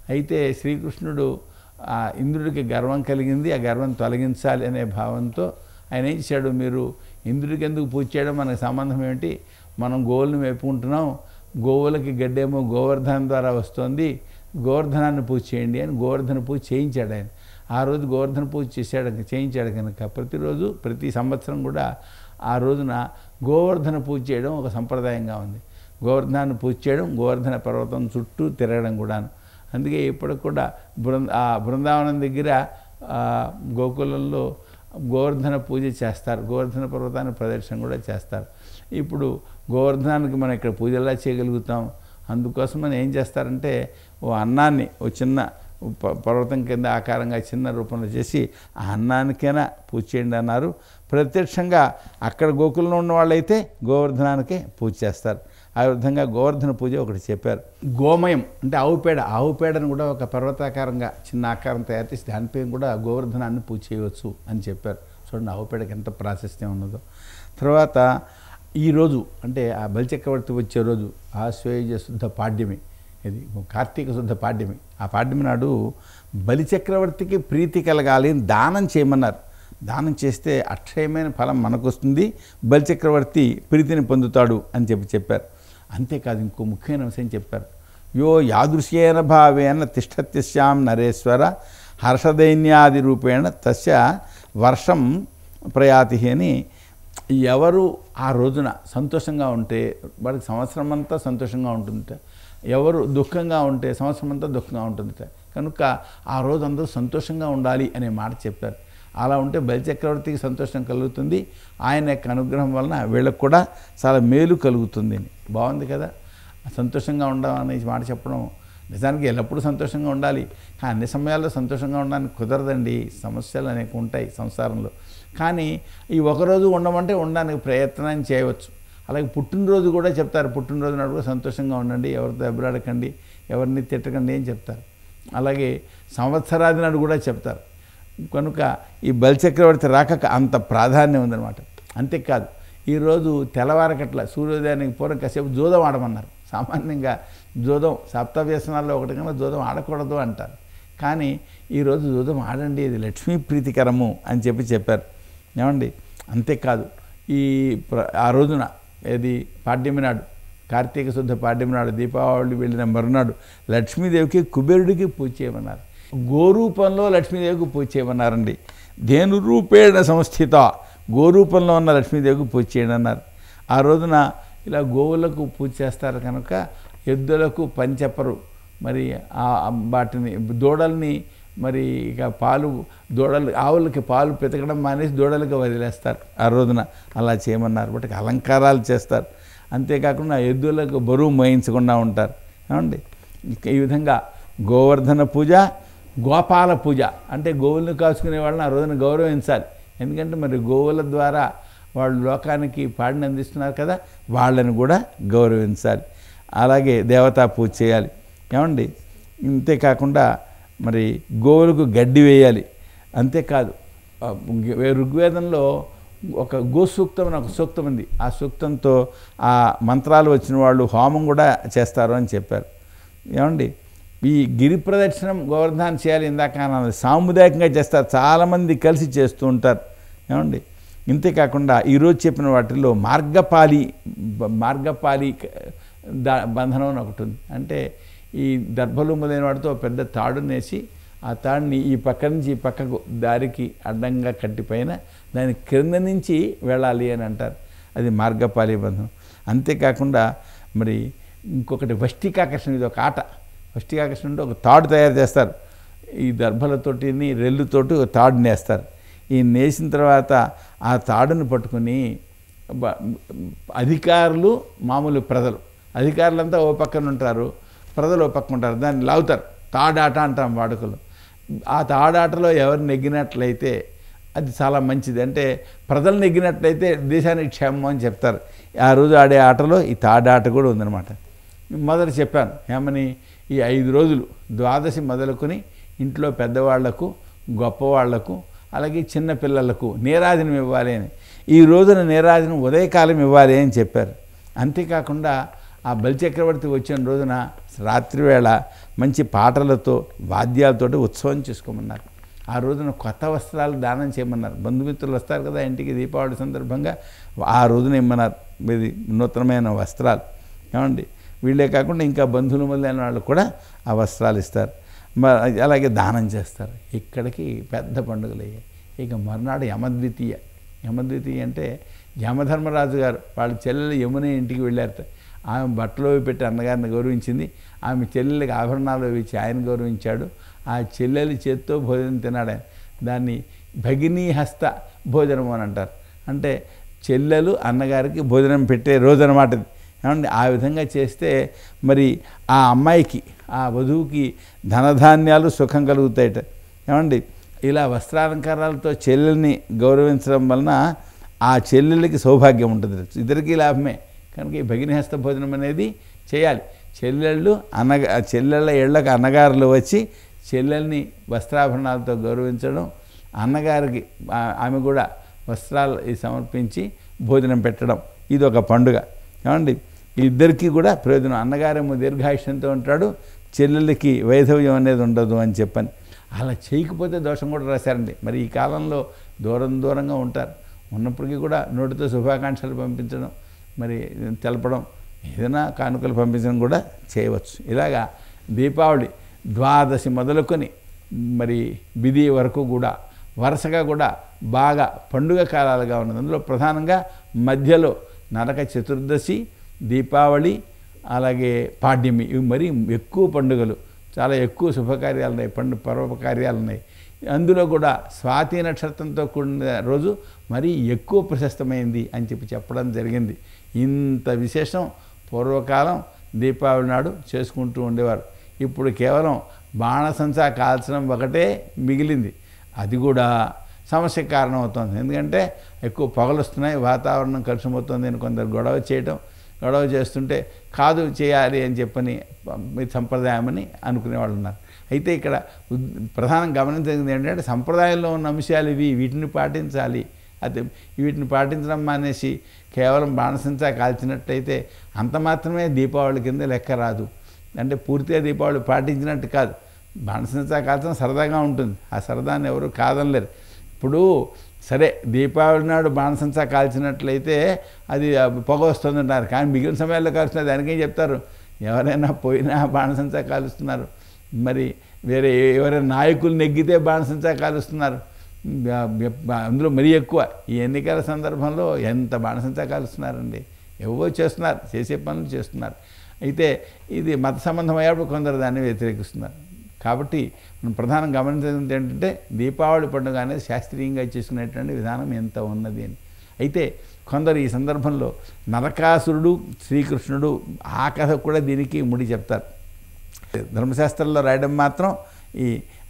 అయితే శ్రీకృష్ణుడు ఇంద్రుడికి గర్వం కలిగింది, ఆ గర్వం తొలగించాలి అనే భావంతో ఆయన ఏం చేశాడు, మీరు ఇంద్రుడికి ఎందుకు పూజ చేయడం, మనకు సంబంధం ఏమిటి, మనం గోవులను మేపుకుంటున్నాం, గోవులకి గడ్డేమో గోవర్ధనం ద్వారా వస్తుంది, గోవర్ధనాన్ని పూజ చేయండి అని గోవర్ధన పూజ చేయించాడు ఆయన. ఆ రోజు గోవర్ధన పూజ చేయించాడు కనుక ప్రతిరోజు ప్రతి సంవత్సరం కూడా ఆ రోజున గోవర్ధన పూజ చేయడం ఒక సంప్రదాయంగా ఉంది. గోవర్ధనాన్ని పూజ చేయడం, గోవర్ధన పర్వతం చుట్టూ తిరగడం కూడాను. అందుకే ఇప్పటికి కూడా బృందావనం దగ్గర గోకులంలో గోవర్ధన పూజ చేస్తారు, గోవర్ధన పర్వతాన్ని ప్రదర్శన కూడా చేస్తారు. ఇప్పుడు గోవర్ధనానికి మనం ఇక్కడ పూజ ఎలా చేయగలుగుతాం, అందుకోసం మనం ఏం చేస్తారంటే ఓ అన్నాన్ని ఓ చిన్న పర్వతం కింద ఆకారంగా చిన్న రూపంలో చేసి ఆ అన్నానికైనా పూజ చేయండి అన్నారు. ప్రత్యక్షంగా అక్కడ గోకులంలో ఉన్న వాళ్ళైతే గోవర్ధనానికే పూజ చేస్తారు. ఆ విధంగా గోవర్ధన పూజ ఒకటి చెప్పారు. గోమయం అంటే ఆవు పేడను కూడా ఒక పర్వతాకారంగా చిన్న ఆకారం తయారు చేసి దానిపై కూడా గోవర్ధనాన్ని పూజ చేయవచ్చు అని చెప్పారు. చూడండి ఆవు పేడకి ఎంత ప్రాశస్త్యం ఉన్నదో. తర్వాత ఈరోజు అంటే ఆ బలిచక్రవర్తి వచ్చే రోజు ఆశ్వేయుజ శుద్ధ పాడ్యమి, ఇది కార్తీక శుద్ధ పాడ్యమి. ఆ పాడ్యమి నాడు బలిచక్రవర్తికి ప్రీతి కలగాలి, దానం చేయమన్నారు. దానం చేస్తే అక్షయమైన ఫలం మనకు వస్తుంది, బలిచక్రవర్తి ప్రీతిని పొందుతాడు అని చెప్పారు. అంతేకాదు ఇంకో ముఖ్యమైన విషయం చెప్పారు. యో యాదృశ్యేన భావేన తిష్టత్యస్యాం నరేశ్వర హర్షదైన్యాది రూపేణ తస్య వర్షం ప్రయాతి అని. ఎవరు ఆ రోజున సంతోషంగా ఉంటే వాడికి సంవత్సరం అంతా సంతోషంగా ఉంటుంది, ఎవరు దుఃఖంగా ఉంటే సంవత్సరం అంతా దుఃఖంగా ఉంటుంది. కనుక ఆ రోజు అందరూ సంతోషంగా ఉండాలి అనే మాట చెప్పారు. అలా ఉంటే బలిచక్రవర్తికి సంతోషం కలుగుతుంది, ఆయన యొక్క అనుగ్రహం వలన వీళ్ళకు కూడా చాలా మేలు కలుగుతుంది. బాగుంది కదా, సంతోషంగా ఉండాలనే మాట చెప్పడం. నిజానికి ఎల్లప్పుడూ సంతోషంగా ఉండాలి, కానీ అన్ని సమయాల్లో సంతోషంగా ఉండడానికి కుదరదండి, సమస్యలు అనేక ఉంటాయి సంసారంలో. కానీ ఈ ఒకరోజు ఉండమంటే ఉండడానికి ప్రయత్నం చేయవచ్చు. అలాగే పుట్టినరోజు కూడా చెప్తారు, పుట్టినరోజు నాడు కూడా సంతోషంగా ఉండండి, ఎవరితో దెబ్బలాడకండి, ఎవరిని తిట్టకండి అని చెప్తారు. అలాగే సంవత్సరాది నాడు కూడా చెప్తారు. కనుక ఈ బలిచక్రవర్తి రాకకు అంత ప్రాధాన్యం ఉందన్నమాట. అంతేకాదు ఈరోజు తెల్లవారకట్ల సూర్యోదయానికి పూర్వం కాసేపు జూదం ఆడమన్నారు. సామాన్యంగా జూదం సప్తవ్యసనాల్లో ఒకటి కన్నా జూదం ఆడకూడదు అంటారు, కానీ ఈరోజు జూదం ఆడండి, ఇది లక్ష్మీ ప్రీతికరము అని చెప్పారు. ఏమండి, అంతేకాదు ఆ రోజున ఏది పాడ్యమి నాడు, కార్తీక శుద్ధ పాడ్యమి నాడు, దీపావళి వెళ్ళిన మరునాడు లక్ష్మీదేవికి కుబేరుడికి పూజ చేయమన్నారు. గోరూపంలో లక్ష్మీదేవికి పూజ చేయమన్నారండి. ధేను రూపేణ సంస్థిత, గోరూపంలో ఉన్న లక్ష్మీదేవికి పూజ చేయండి అన్నారు. ఆ రోజున ఇలా గోవులకు పూజ చేస్తారు కనుక ఎద్దులకు పని చెప్పరు, మరి వాటిని దూడల్ని మరి ఇక దూడలు ఆవులకి పాలు పితకడం మానేసి దూడలకి వదిలేస్తారు. ఆ రోజున అలా చేయమన్నారు. వాటికి అలంకారాలు చేస్తారు. అంతేకాకుండా ఎద్దులకు బరువు మోయించకుండా ఉంటారు. ఏమండి, ఈ విధంగా గోవర్ధన పూజ, గోపాల పూజ అంటే గోవులను కాచుకునే వాళ్ళని ఆ రోజున గౌరవించాలి. ఎందుకంటే మరి గోవుల ద్వారా వాళ్ళు లోకానికి పాడిని అందిస్తున్నారు కదా, వాళ్ళని కూడా గౌరవించాలి. అలాగే దేవతా పూజ చేయాలి. ఏమండి, ఇంతేకాకుండా మరి గోవులకు గడ్డి వేయాలి. అంతేకాదు ఋగ్వేదంలో ఒక గోసూక్తం అని ఒక సూక్తం ఉంది. ఆ సూక్తంతో ఆ మంత్రాలు వచ్చిన వాళ్ళు హోమం కూడా చేస్తారు అని చెప్పారు. ఏమండి, ఈ గిరి ప్రదక్షిణం గోవర్ధనాన్ని చేయాలి. ఇందాక సాముదాయికంగా చేస్తారు, చాలామంది కలిసి చేస్తూ ఉంటారు. ఏమండి, ఇంతేకాకుండా ఈరోజు చెప్పిన వాటిల్లో మార్గపాలి బంధనం అని ఒకటి ఉంది. అంటే ఈ దర్భలు మొదలైన వాటితో పెద్ద తాడునేసి ఆ తాడుని ఈ పక్క నుంచి ఈ పక్కకు దారికి అడ్డంగా కట్టిపోయిన దాని క్రింద నుంచి వెళ్ళాలి అని అంటారు. అది మార్గపాలి బంధనం. అంతేకాకుండా మరి ఇంకొకటి వష్టికాకర్షణ, ఇది ఒక ఆట. వష్టికాకర్షణ అంటే ఒక తాడు తయారు చేస్తారు, ఈ దర్భలతోటి రెల్లుతోటి ఒక తాడు నేస్తారు. ఈ నేసిన తర్వాత ఆ తాడుని పట్టుకుని అధికారులు, మామూలు ప్రజలు, అధికారులంతా ఓ పక్కన ఉంటారు, ప్రజలు ఓ పక్కన ఉంటారు, దాన్ని లాగుతారు. తాడాట అంటాం వాడుకలు. ఆ తాడాటలో ఎవరు నెగ్గినట్లయితే అది చాలా మంచిది, అంటే ప్రజలు నెగ్గినట్లయితే దేశానికి క్షేమం అని చెప్తారు. ఆ రోజు ఆడే ఆటలో ఈ తాడాట కూడా ఉందన్నమాట. మొదట చెప్పాను ఏమని, ఈ 5 రోజులు ద్వాదశి మొదలుకొని ఇంట్లో పెద్దవాళ్లకు, గొప్పవాళ్లకు, అలాగే చిన్నపిల్లలకు నీరాజనం ఇవ్వాలి అని. ఈ రోజున నీరాజనం ఉదయకాలం ఇవ్వాలి అని చెప్పారు. అంతేకాకుండా ఆ బలిచక్రవర్తి వచ్చిన రోజున రాత్రివేళ మంచి పాటలతో వాద్యాలతోటి ఉత్సవం చేసుకోమన్నారు. ఆ రోజున కొత్త వస్త్రాలు దానం చేయమన్నారు. బంధుమిత్రులు వస్తారు కదా ఇంటికి దీపావళి సందర్భంగా, ఆ రోజున ఇమ్మన్నారు ఇది నూతనమైన వస్త్రాలు. ఏమండి, వీళ్ళే కాకుండా ఇంకా బంధువులు మొదలైన వాళ్ళు కూడా ఆ వస్త్రాలు ఇస్తారు. అలాగే దానం చేస్తారు. ఇక్కడికి పెద్ద పండుగలు అయ్యాయి. ఇక మర్నాడు యమద్వితీయ. యమద్వితీయ అంటే యమధర్మరాజు గారు వాళ్ళ చెల్లెలు యమున ఇంటికి వెళ్ళారట. ఆమె బట్టలు పెట్టి అన్నగారిని గౌరవించింది. ఆమె చెల్లెలకి ఆభరణాలు ఇచ్చి ఆయన గౌరవించాడు. ఆ చెల్లెలి చేత్తో భోజనం తిన్నాడు ఆయన. దాన్ని భగినీ హస్త భోజనం అని అంటారు. అంటే చెల్లెలు అన్నగారికి భోజనం పెట్టే రోజు అనమాట ఇది. ఏమండి, ఆ విధంగా చేస్తే మరి ఆ అమ్మాయికి, ఆ వధువుకి ధనధాన్యాలు సుఖం కలుగుతాయట. ఏమండి, ఇలా వస్త్రాలంకారాలతో చెల్లెల్ని గౌరవించడం వలన ఆ చెల్లెలకి సౌభాగ్యం ఉంటుంది, ఇద్దరికీ లాభమే. కనుక ఈ భగినిహస్త భోజనం అనేది చేయాలి. చెల్లెళ్ళ ఇళ్ళకు అన్నగారులు వచ్చి చెల్లెల్ని వస్త్రాభరణాలతో గౌరవించడం, అన్నగారికి ఆమె కూడా వస్త్రాలు సమర్పించి భోజనం పెట్టడం, ఇది ఒక పండుగ. ఏమండి, ఇద్దరికీ కూడా ప్రయోజనం. అన్నగారేమో దీర్ఘాయుష్యంతో ఉంటాడు, చెల్లెళ్ళకి వైధవ్యం అనేది ఉండదు అని చెప్పని. అలా చేయకపోతే దోషం కూడా రాశారండి. మరి ఈ కాలంలో దూరంగా ఉంటారు. ఉన్నప్పటికీ కూడా నోటితో శుభాకాంక్షలు పంపించడం, మరి తెలపడం, ఏదైనా కానుకలు పంపించడం కూడా చేయవచ్చు. ఇలాగా దీపావళి ద్వాదశి మొదలుకొని మరి బిది వరకు కూడా వరుసగా కూడా బాగా పండుగ కాలాలుగా ఉన్నది. అందులో ప్రధానంగా మధ్యలో నరక చతుర్దశి, దీపావళి, అలాగే పాడ్యమి, ఇవి మరీ ఎక్కువ పండుగలు, చాలా ఎక్కువ శుభకార్యాలు ఉన్నాయి, పరోపకార్యాలు ఉన్నాయి. అందులో కూడా స్వాతి నక్షత్రంతో కూడిన రోజు మరీ ఎక్కువ ప్రశస్తమైంది అని చెప్పడం జరిగింది. ఇంత విశేషం పూర్వకాలం దీపావళి నాడు చేసుకుంటూ ఉండేవారు. ఇప్పుడు కేవలం బాణసంచా కాల్చడం ఒకటే మిగిలింది. అది కూడా సమస్యకు కారణమవుతుంది. ఎందుకంటే ఎక్కువ పొగలు వస్తున్నాయి, వాతావరణం కలుషితమవుతుంది అని కొందరు గొడవ చేస్తుంటే కాదు చేయాలి అని చెప్పని సంప్రదాయమని అనుకునేవాళ్ళు ఉన్నారు. అయితే ఇక్కడ ప్రధానం గమనించింది ఏంటంటే సంప్రదాయంలో ఉన్న అంశాలు వీటిని పాటించాలి. అయితే వీటిని పాటించడం మానేసి కేవలం బాణసంచా కాల్చినట్టయితే అంత మాత్రమే దీపావళి కింద లెక్క రాదు. అంటే పూర్తిగా దీపావళి పాటించినట్టు కాదు. బాణసంచా కాల్చడం సరదాగా ఉంటుంది, ఆ సరదాన్ని ఎవరు కాదనలేరు. ఇప్పుడు సరే దీపావళి నాడు బాణసంచా కాల్చినట్లయితే అది పొగ వస్తుందంటారు, కానీ మిగిలిన సమయాల్లో కాల్చున్నారు. దానికేం చెప్తారు, ఎవరైనా పోయినా బాణసంచా కాలుస్తున్నారు. మరి వేరే ఎవరైనా నాయకులు నెగ్గితే బాణసంచా కాలుస్తున్నారు. అందులో మరీ ఎక్కువ ఈ ఎన్నికల సందర్భంలో ఎంత బాణసంచా కాలుస్తున్నారండి. ఎవరో చేస్తున్నారు, చేసే పనులు చేస్తున్నారు. అయితే ఇది మత సంబంధం అయ్యేప్పుడు కొందరు దాన్ని వ్యతిరేకిస్తున్నారు. కాబట్టి మనం ప్రధానం గమనించేది ఏంటంటే దీపావళి పండుగ అనేది శాస్త్రీయంగా చేసుకునేటువంటి విధానం ఎంత ఉన్నది అని. అయితే కొందరు ఈ సందర్భంలో నరకాసురుడు, శ్రీకృష్ణుడు, ఆ కథ కూడా దీనికి ముడి చెప్తారు. ధర్మశాస్త్రంలో రాయడం మాత్రం ఈ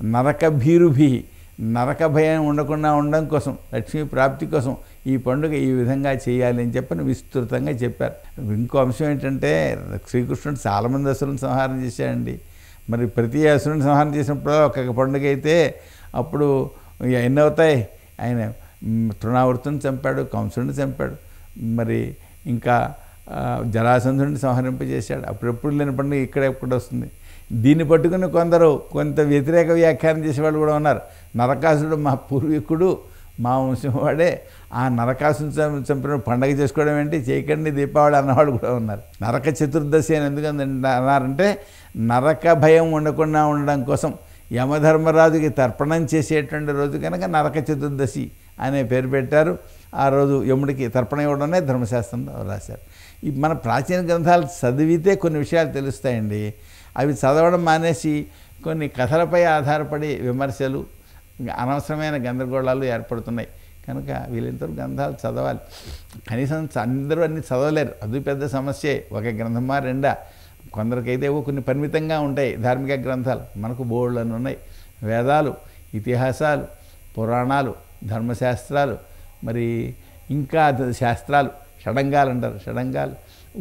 నరక భయం ఉండకుండా ఉండడం కోసం, లక్ష్మీ ప్రాప్తి కోసం ఈ పండుగ ఈ విధంగా చేయాలి అని చెప్పని విస్తృతంగా చెప్పారు. ఇంకో అంశం ఏంటంటే శ్రీకృష్ణుడు చాలామంది అసురుని సంహారం చేశాడండి. మరి ప్రతి అసురుని సంహారం చేసినప్పుడు ఒక్కొక్క పండుగ అయితే అప్పుడు ఎన్ని అవుతాయి. ఆయన తృణావర్తుని చంపాడు, కంసుడిని చంపాడు, మరి ఇంకా జరాసంధుడిని సంహరింపజేశాడు. అప్పుడెప్పుడు లేని పండుగ ఇక్కడ వస్తుంది. దీన్ని పట్టుకుని కొందరు కొంత వ్యతిరేక వ్యాఖ్యానం చేసేవాళ్ళు కూడా ఉన్నారు. నరకాసురుడు మా పూర్వీకుడు, మా వంశం వాడే, ఆ నరకాసుని చంపిన పండగ చేసుకోవడం ఏంటి, చేయకండి దీపావళి అన్నవాళ్ళు కూడా ఉన్నారు. నరక చతుర్దశి అని ఎందుకు అన్నారంటే నరక భయం ఉండకుండా ఉండడం కోసం యమధర్మరాజుకి తర్పణం చేసేటువంటి రోజు కనుక నరక చతుర్దశి అనే పేరు పెట్టారు. ఆ రోజు యముడికి తర్పణం ఇవ్వడమే ధర్మశాస్త్రంలో రాశారు. ఈ మన ప్రాచీన గ్రంథాలు చదివితే కొన్ని విషయాలు తెలుస్తాయండి. అవి చదవడం మానేసి కొన్ని కథలపై ఆధారపడి విమర్శలు, అనవసరమైన గందరగోళాలు ఏర్పడుతున్నాయి. కనుక వీళ్ళందరూ గ్రంథాలు చదవాలి. కనీసం అందరూ అన్నీ చదవలేరు, అది పెద్ద సమస్యే. ఒక గ్రంథమా రెండా, కొందరికైతే కొన్ని పరిమితంగా ఉంటాయి ధార్మిక గ్రంథాలు. మనకు బోర్డులను ఉన్నాయి. వేదాలు, ఇతిహాసాలు, పురాణాలు, ధర్మశాస్త్రాలు, మరి ఇంకా శాస్త్రాలు, షడంగాలు అంటారు, షడంగాలు,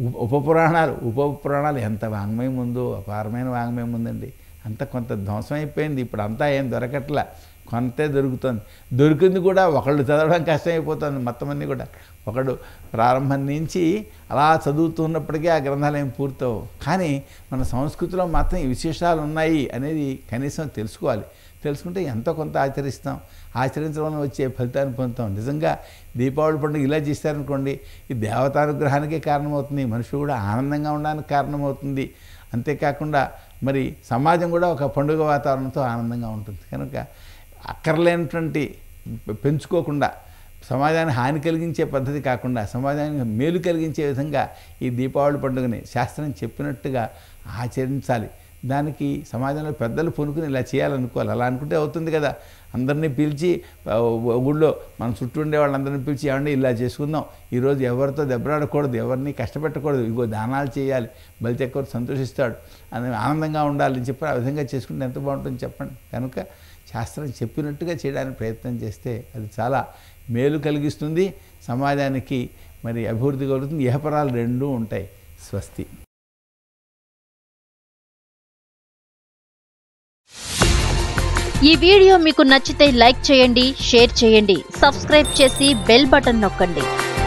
ఉపపురాణాలు ఎంత వాంగ్మయం ఉందో, అపారమైన వాంగ్మయం ఉందండి. అంత కొంత ధ్వంసం అయిపోయింది. ఇప్పుడు అంతా ఏం దొరకట్లా. కొంతే దొరుకుతుంది. దొరికింది కూడా ఒకళ్ళు చదవడం కష్టమైపోతుంది. మొత్తం అన్నీ కూడా ఒకడు ప్రారంభం నుంచి అలా చదువుతున్నప్పటికీ ఆ గ్రంథాలు ఏం పూర్తవు. కానీ మన సంస్కృతిలో మాత్రం ఈ విశేషాలు ఉన్నాయి అనేది కనీసం తెలుసుకోవాలి. తెలుసుకుంటే ఎంతో కొంత ఆచరిస్తాం. ఆచరించడం వల్ల వచ్చే ఫలితాన్ని పొందుతాం. నిజంగా దీపావళి పండుగ ఇలా చేశారనుకోండి, ఈ దేవతానుగ్రహానికే కారణమవుతుంది. మనుషులు కూడా ఆనందంగా ఉండడానికి కారణమవుతుంది. అంతేకాకుండా మరి సమాజం కూడా ఒక పండుగ వాతావరణంతో ఆనందంగా ఉంటుంది. కనుక అక్కర్లేనటువంటి పెంచుకోకుండా, సమాజానికి హాని కలిగించే పద్ధతి కాకుండా సమాజానికి మేలు కలిగించే విధంగా ఈ దీపావళి పండుగని శాస్త్రం చెప్పినట్టుగా ఆచరించాలి. దానికి సమాజంలో పెద్దలు పూనుకుని ఇలా చేయాలనుకోవాలి. అలా అనుకుంటే అవుతుంది కదా. అందరినీ పిలిచి ఊళ్ళో మన చుట్టూ ఉండే వాళ్ళందరినీ పిలిచి ఏమండి ఇలా చేసుకుందాం, ఈరోజు ఎవరితో దెబ్బలాడకూడదు, ఎవరిని కష్టపెట్టకూడదు, ఇగో దానాలు చేయాలి, బలితే ఎక్కువ సంతోషిస్తాడు అని ఆనందంగా ఉండాలని చెప్పి ఆ విధంగా చేసుకుంటే ఎంత బాగుంటుందో చెప్పండి. కనుక శాస్త్రం చెప్పినట్టుగా చేయడానికి ప్రయత్నం చేస్తే అది చాలా మేలు కలిగిస్తుంది. సమాజానికి మరి అభివృద్ధి కలుగుతుంది. ఇహపరాలు రెండూ ఉంటాయి. స్వస్తి. ఈ వీడియో మీకు నచ్చితే లైక్ చేయండి, షేర్ చేయండి, సబ్స్క్రైబ్ చేసి బెల్ బటన్ నొక్కండి.